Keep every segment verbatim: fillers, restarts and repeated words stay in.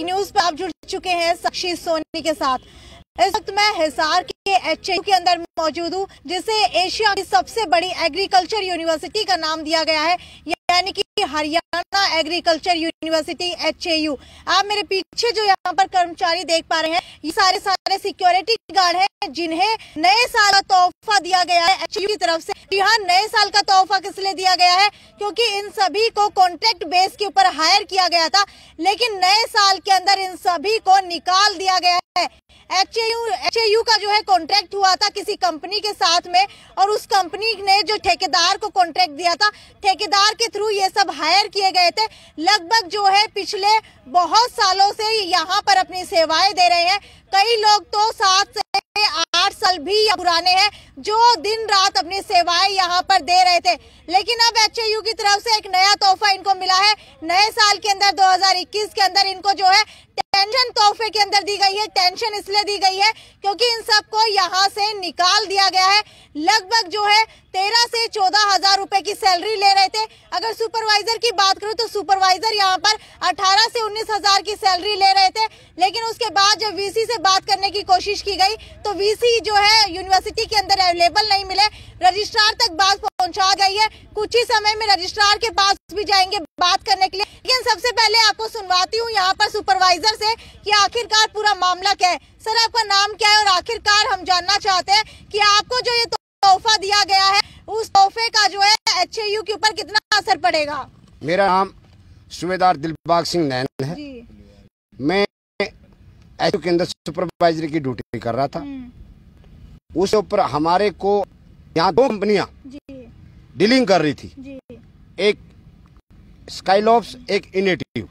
News पे आप जुड़ चुके हैं साक्षी सोनी के साथ। इस वक्त मैं हिसार के एच यू के अंदर मौजूद हूँ, जिसे एशिया की सबसे बड़ी एग्रीकल्चर यूनिवर्सिटी का नाम दिया गया है, यानी कि Haryana agriculture university H U. आप मेरे पीछे जो यहाँ पर कर्मचारी देख पा रहे हैं, ये सारे सारे सिक्योरिटी गार्ड हैं, जिन्हें नए साल का तोहफा दिया गया है एच यू की तरफ से। यहाँ नए साल का तोहफा किस लिए दिया गया है? क्योंकि इन सभी को कॉन्ट्रैक्ट बेस के ऊपर हायर किया गया था, लेकिन नए साल के अंदर इन सभी को निकाल दिया गया है। एच यू एच यू का जो है कॉन्ट्रैक्ट हुआ था किसी कंपनी के साथ में, और उस कंपनी ने जो ठेकेदार को कॉन्ट्रैक्ट दिया था, ठेकेदार के थ्रू ये सब हायर किए गए थे। लगभग जो है पिछले बहुत सालों से यहाँ पर अपनी सेवाएं दे रहे हैं। कई लोग तो सात से आठ साल भी पुराने हैं, जो दिन रात अपनी सेवाएं यहाँ पर दे रहे थे। लेकिन अब एच यू की तरफ से एक नया तोहफा इनको मिला है। नए साल के अंदर दो हज़ार इक्कीस के अंदर इनको जो है टेंशन तोहफे के अंदर दी गई है। टेंशन इसलिए दी गई है क्योंकि इन सबको यहाँ से निकाल दिया गया है। लगभग जो है तेरह से चौदह हजार रुपए की सैलरी ले रहे थे। अगर सुपरवाइजर की बात करूं तो सुपरवाइजर यहाँ पर अठारह से उन्नीस हजार की सैलरी ले रहे थे। लेकिन उसके बाद जब वीसी से बात करने की कोशिश की गई तो वीसी जो है यूनिवर्सिटी के अंदर अवेलेबल नहीं मिले। रजिस्ट्रार तक बात पहुंचा गई है, कुछ ही समय में रजिस्ट्रार के पास भी जाएंगे बात करने के लिए। लेकिन सबसे पहले आपको सुनवाती हूँ यहाँ पर सुपरवाइजर से कि आखिरकार पूरा मामला क्या है। सर, आपका नाम क्या है? और आखिरकार हम जानना चाहते हैं कि आपको जो ये तोहफा दिया गया है, उस तोहफे का जो है एच यू के ऊपर कितना असर पड़ेगा? मेरा नाम सूबेदार दिलबाग सिंह नैन है जी। मैं एच यू के अंदर सुपरवाइजर की ड्यूटी कर रहा था। उसके ऊपर हमारे को यहाँ दो कंपनियां डीलिंग कर रही थी जी। एक स्काईलॉप्स, एक इनेटिव।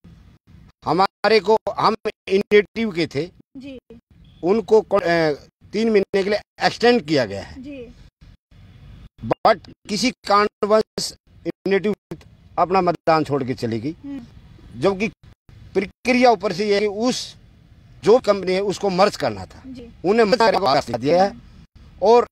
हमारे को हम इनेटिव के थे जी। उनको तीन महीने के लिए एक्सटेंड किया गया है जी। बट किसी कारणवश इनेटिव अपना मतदान छोड़ के चली गई, जबकि प्रक्रिया ऊपर से ये उस जो कंपनी है उसको मर्ज करना था, उन्हें मर्ज दिया है। और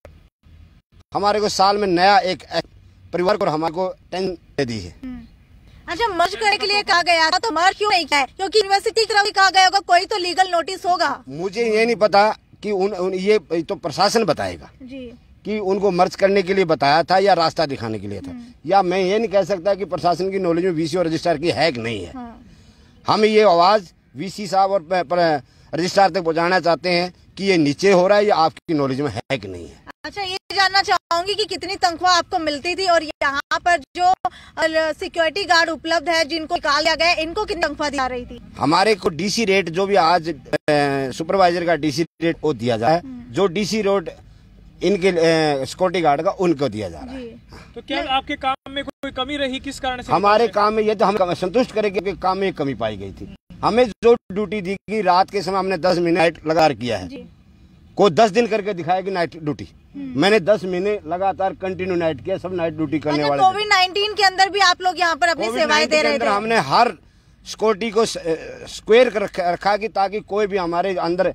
हमारे को साल में नया एक परिवार को हमारे को टेंशन दे दी है। अच्छा, मर्ज करने के लिए कहा गया था, तो मर्ज क्यों नहीं किया? क्योंकि यूनिवर्सिटी की तरफ भी कहा गया होगा, कोई तो लीगल नोटिस होगा। मुझे ये नहीं पता कि उन, उन ये तो प्रशासन बताएगा जी। कि उनको मर्ज करने के लिए बताया था या रास्ता दिखाने के लिए था, या मैं ये नहीं कह सकता कि प्रशासन की नॉलेज में वीसी और रजिस्ट्रार की है कि नहीं है। हाँ। हम ये आवाज वीसी साहब और रजिस्ट्रार तक पहुँचाना चाहते हैं कि ये नीचे हो रहा है या आपकी नॉलेज में है कि नहीं है। अच्छा, ये जानना चाहूंगी कि कितनी तनख्वाह आपको मिलती थी, और यहाँ पर जो सिक्योरिटी गार्ड उपलब्ध है जिनको निकाल दिया गया, इनको कितनी तनख्वाह दी जा रही थी? हमारे को डीसी रेट जो भी आज सुपरवाइजर का डीसी रेट वो दिया जाए, जो डीसी रेट इनके सिक्योरिटी गार्ड का उनको दिया जा रहा है। तो क्या आपके काम में कोई कमी रही? किस कारण से? हमारे काम में ये तो हम संतुष्ट करेंगे कि काम में कमी पाई गई थी। हमें जो ड्यूटी दी गई रात के समय, हमने दस महीने नाइट लगातार किया है। को दस दिन करके दिखाएगी नाइट ड्यूटी, मैंने दस महीने लगातार कंटिन्यू नाइट किया, सब नाइट ड्यूटी करने वाले। कोविड नाइनटीन के अंदर भी आप लोग यहाँ पर अपनी सेवाएं दे रहे थे। हमने हर सिक्योरिटी को स्क्वायर रखा कि ताकि कोई भी हमारे अंदर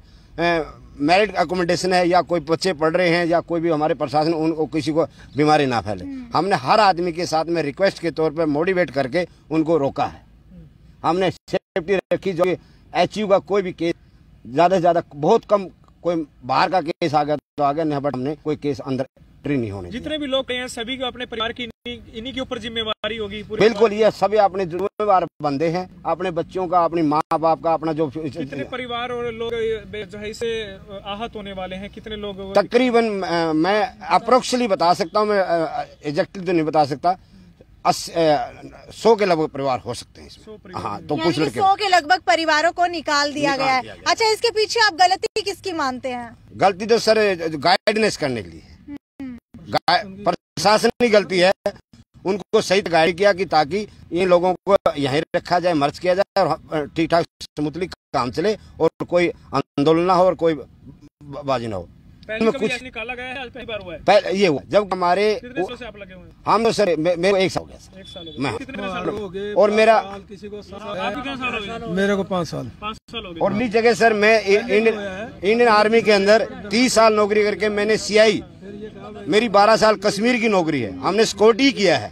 मैरिड अकोमोडेशन है या कोई बच्चे पढ़ रहे हैं या कोई भी हमारे प्रशासन उनको किसी को बीमारी ना फैले। हमने हर आदमी के साथ में रिक्वेस्ट के तौर पर मोटिवेट करके उनको रोका है। हमने सेफ्टी रखी, जो एच यू का कोई भी केस ज्यादा से ज्यादा बहुत कम, कोई बाहर का केस आ गया तो आ गया, नहीं बट हमने कोई केस अंदर एंट्री नहीं होने। जितने भी लोग हैं सभी को अपने परिवार की इन्हीं के ऊपर जिम्मेवारी होगी। बिल्कुल, ये सभी अपने जिम्मेवार बंदे हैं, अपने बच्चों का, अपनी माँ बाप का, अपना जो। कितने परिवार और लोग जो है इससे आहत होने वाले हैं? कितने लोग? तकरीबन मैं अप्रोक्सली बता सकता हूँ, मैं एग्जैक्टली तो नहीं बता सकता, सौ के लगभग परिवार हो सकते हैं। हाँ, तो कुछ लड़के सौ के लगभग परिवारों को निकाल दिया गया है। अच्छा, इसके पीछे आप गलती किसकी मानते हैं? गलती तो सर गाइडेंस करने के लिए प्रशासन की गलती है। उनको सही गाइड किया कि ताकि इन लोगों को यहीं रखा जाए, मर्ज किया जाए और ठीक ठाक स्मूथली काम चले और कोई आंदोलन ना हो और कोई बाजी ना हो। पहले कुछ निकाला गया है, आज पहली बार हुआ है। पहले ये हुआ जब हमारे कितने साल से आप लगे हुए हैं? हम तो सर मेरे एक साल हो गया। एक साल मैं कितने साल हो गए? और मेरा किसी को आपको कितने साल हो गए? मेरे को पाँच साल पाँच साल हो गए। और नी जगह सर मैं इंडियन आर्मी के अंदर तीस साल नौकरी करके मैंने सीआई, मेरी बारह साल कश्मीर की नौकरी है, हमने सिक्योरिटी किया है।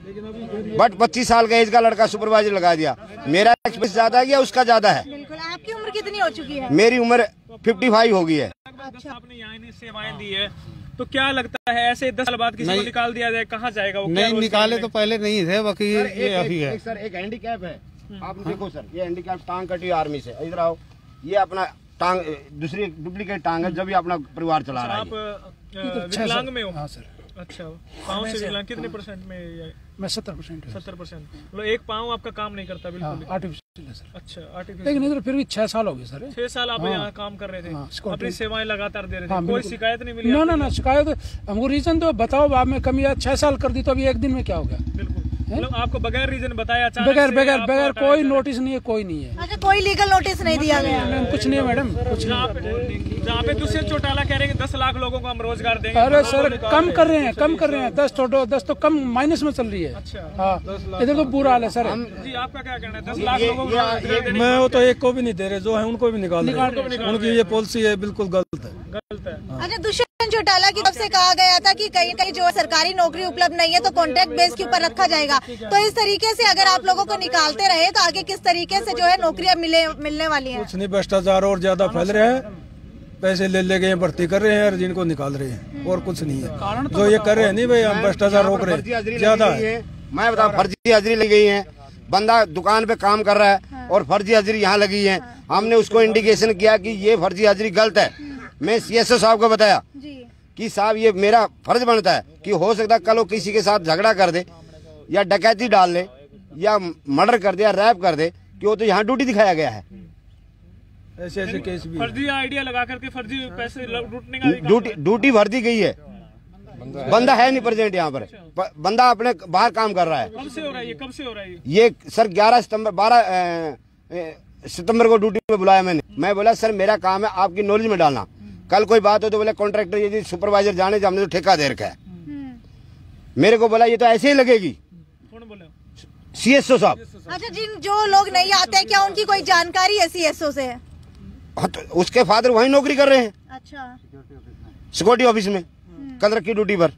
बट पच्चीस साल का एज का लड़का सुपरवाइजर लगा दिया। मेरा एक्सपीरियंस ज्यादा है या उसका ज्यादा है? बिल्कुल। आपकी उम्र कितनी हो चुकी है? मेरी उम्र फिफ्टी फाइव हो गई है। अच्छा। आपने यहाँ सेवाएं दी है तो क्या लगता है ऐसे दस साल बाद किसी को निकाल दिया जाए, कहाँ जाएगा वो? नहीं निकाले तो पहले नहीं थे, बाकी ये अभी है। सर एक हैंडीकैप है, आप देखो सर, ये हैंडीकैप टांग कटी आर्मी से, इधर आओ, ये अपना टांग दूसरी डुप्लीकेट टांग है, जब भी अपना परिवार चला रहा है। आप विकलांग में हो? हाँ सर। अच्छा, पाँव से विकलांग कितने परसेंट में? मैं सत्तर परसेंट सत्तर परसेंट मतलब एक पाँव आपका काम नहीं करता बिल्कुल? आर्टिफिशियल है सर। अच्छा, आर्टिफिशियल। लेकिन इधर फिर भी छह साल हो गए सर। छह साल आप हाँ। यहाँ काम कर रहे थे? हाँ, अपनी सेवाएं लगातार दे रहे थे? हाँ, कोई शिकायत नहीं मिली? ना ना ना शिकायत हमको रीजन तो बताओ, आप में कमी है, छह साल कर दी तो अभी एक दिन में क्या हो गया? बिल्कुल, मतलब आपको बगैर रीजन बताया अचानक बगैर से बगैर आपको बगैर हटाया कोई जा रहा है? नोटिस नहीं है, कोई नहीं है। अच्छा, कोई लीगल नोटिस नहीं दिया गया? नहीं, कुछ नहीं है मैडम, कुछ जहाँ नहीं। पे जहाँ पे दुष्यंत चौटाला कह रहे हैं कि दस लाख लोगों को हम रोजगार देंगे। अरे सर कम कर रहे हैं, कम कर रहे हैं, दस तो दस तो कम माइनस में चल रही है। अच्छा। हाँ इधर तो बुरा हाल है सर। जी आपका क्या कहना है? दस लाख लोगों को रोजगार देने मैं वो तो एक को भी नहीं दे रहे, जो है उनको भी निकाल रहे हैं। उनकी ये पॉलिसी है बिल्कुल गलत है। गलत है। अच्छा, दुष्यंत चौटाला की तरफ से कहा गया था कि कहीं कहीं जो सरकारी नौकरी उपलब्ध नहीं है तो कॉन्ट्रैक्ट बेस के ऊपर रखा जाएगा, तो इस तरीके से अगर आप लोगों को निकालते रहे तो आगे किस तरीके से जो है नौकरियां मिले मिलने वाली हैं? कुछ नहीं, भ्रष्टाचार और ज्यादा फैल रहा है, पैसे ले ले गए भर्ती कर रहे हैं और जिनको निकाल रहे हैं, और कुछ नहीं है। जो ये कर रहे हैं नहीं भाई, हम भ्रष्टाचार रोक रहे हैं ज्यादा है। मैं बताऊं, फर्जी हाजिरी लगी गई है, बंदा दुकान पे काम कर रहा है और फर्जी हाजिरी यहाँ लगी है। हमने उसको इंडिकेशन किया कि ये फर्जी हाजिरी गलत है। मैं सीएसओ साहब को बताया कि साहब ये मेरा फर्ज बनता है कि हो सकता है कल वो किसी के साथ झगड़ा कर दे या डकैती डाल ले या मर्डर कर दे या रैप कर दे, कि वो तो यहाँ ड्यूटी दिखाया गया है। ऐसे ऐसे केस भी फर्जी आइडिया लगा करके फर्जी पैसे लूटने का ड्यूटी ड्यूटी भर दी गई है, बंदा है नहीं प्रेजेंट यहाँ पर, बंदा अपने बाहर काम कर रहा है। कब से हो रहा है ये? कब से हो रहा है ये? ये सर ग्यारह सितंबर बारह सितंबर को ड्यूटी में बुलाया मैंने। मैं बोला सर मेरा काम है आपकी नॉलेज में डालना, कल कोई बात हो तो बोले कॉन्ट्रैक्टर ये सुपरवाइजर जाने जो हमने तो ठेका दे रखा है। मेरे को बोला ये तो ऐसे ही लगेगी। कौन बोला? सीएसओ साहब। अच्छा, जिन जो लोग नहीं आते क्या उनकी कोई जानकारी है सीएसओ से? हाँ, तो उसके फादर वहीं नौकरी कर रहे हैं। अच्छा। सिक्योरिटी ऑफिस में कल रखी ड्यूटी पर।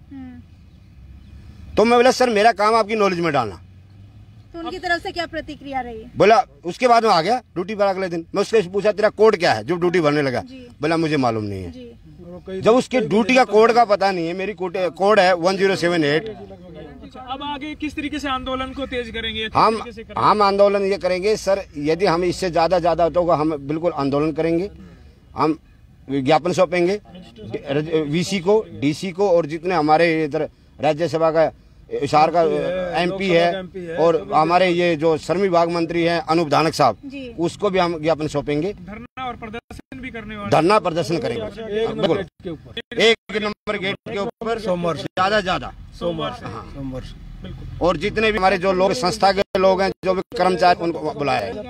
तो मैं बोला सर मेरा काम आपकी नॉलेज में डालना। तो उनकी तरफ से क्या प्रतिक्रिया रही? बोला उसके बाद में आ गया ड्यूटी पर अगले दिन। मैं उससे पूछा तेरा कोड क्या है जो ड्यूटी भरने लगा? बोला मुझे मालूम नहीं है। जब उसके ड्यूटी का कोड का पता नहीं है, मेरी कोड है वन जीरो सेवन एट। अब आगे किस तरीके से आंदोलन को तेज करेंगे? हम हम आंदोलन ये करेंगे सर, यदि हम इससे ज्यादा ज्यादा होगा हम बिल्कुल आंदोलन करेंगे। हम विज्ञापन सौंपेंगे वीसी को, डीसी को, और जितने हमारे इधर राज्यसभा का इशार का एमपी है और हमारे ये जो श्रम विभाग मंत्री हैं अनूप धानक साहब, उसको भी हम ज्ञापन सौंपेंगे। धरना और प्रदर्शन भी करने वाले? धरना प्रदर्शन करेंगे बिल्कुल, एक नंबर गेट के ऊपर सोमवार से ज्यादा ज्यादा सोमवार से। हाँ सोमवार से बिल्कुल। और जितने भी हमारे जो लोग संस्था के लोग हैं, जो भी कर्मचारी, उनको बुलाया है।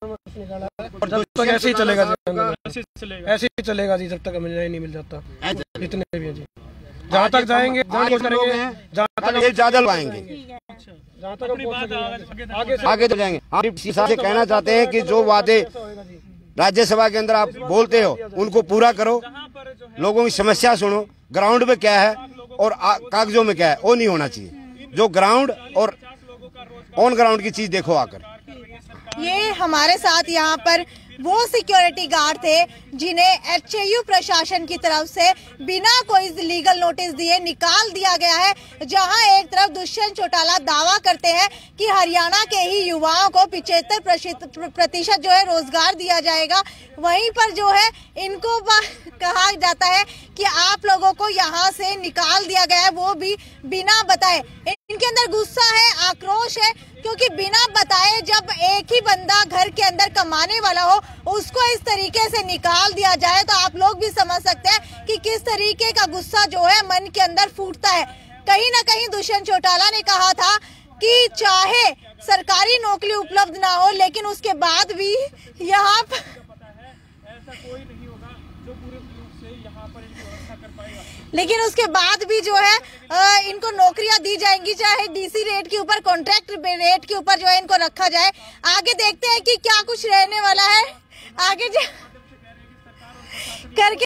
और जब तक ऐसे ही चलेगा, ऐसे चलेगा ऐसे ही चलेगा जी, जब तक हमें न्याय नहीं मिल जाता। जितने भी हैं जी, जहाँ तक जाएंगे जहाँ तक करेंगे, जहाँ तक ज्यादा लगाएंगे, जहाँ तक अपनी बात आगे आगे आगे तो जाएंगे। हम डिप्टी साहब से कहना चाहते हैं कि जो वादे राज्यसभा के अंदर आप बोलते हो उनको पूरा करो, लोगों की समस्या सुनो, ग्राउंड पे क्या है और कागजों में क्या है वो नहीं होना चाहिए। जो ग्राउंड और ऑन ग्राउंड की चीज देखो आकर। ये हमारे साथ यहाँ पर वो सिक्योरिटी गार्ड थे जिन्हें एचएयू प्रशासन की तरफ से बिना कोई लीगल नोटिस दिए निकाल दिया गया है। जहां एक तरफ दुष्यंत चौटाला दावा करते हैं कि हरियाणा के ही युवाओं को पिछहत्तर प्रतिशत जो है रोजगार दिया जाएगा, वहीं पर जो है इनको कहा जाता है कि आप लोगों को यहां से निकाल दिया गया है, वो भी बिना बताए। इनके अंदर गुस्सा है, आक्रोश है, क्योंकि बिना बताए जब एक ही बंदा घर के अंदर कमाने वाला हो उसको इस तरीके से निकाल दिया जाए तो आप लोग भी समझ सकते हैं कि किस तरीके का गुस्सा जो है मन के अंदर फूटता है। कहीं ना कहीं दुष्यंत चौटाला ने कहा था कि चाहे सरकारी नौकरी उपलब्ध ना हो लेकिन उसके बाद भी यहाँ पर लेकिन उसके बाद भी जो है आ, इनको नौकरियां दी जाएंगी, चाहे डीसी रेट के ऊपर, कॉन्ट्रैक्ट रेट के ऊपर जो है इनको रखा जाए। आगे देखते हैं कि क्या कुछ रहने वाला है आगे करके।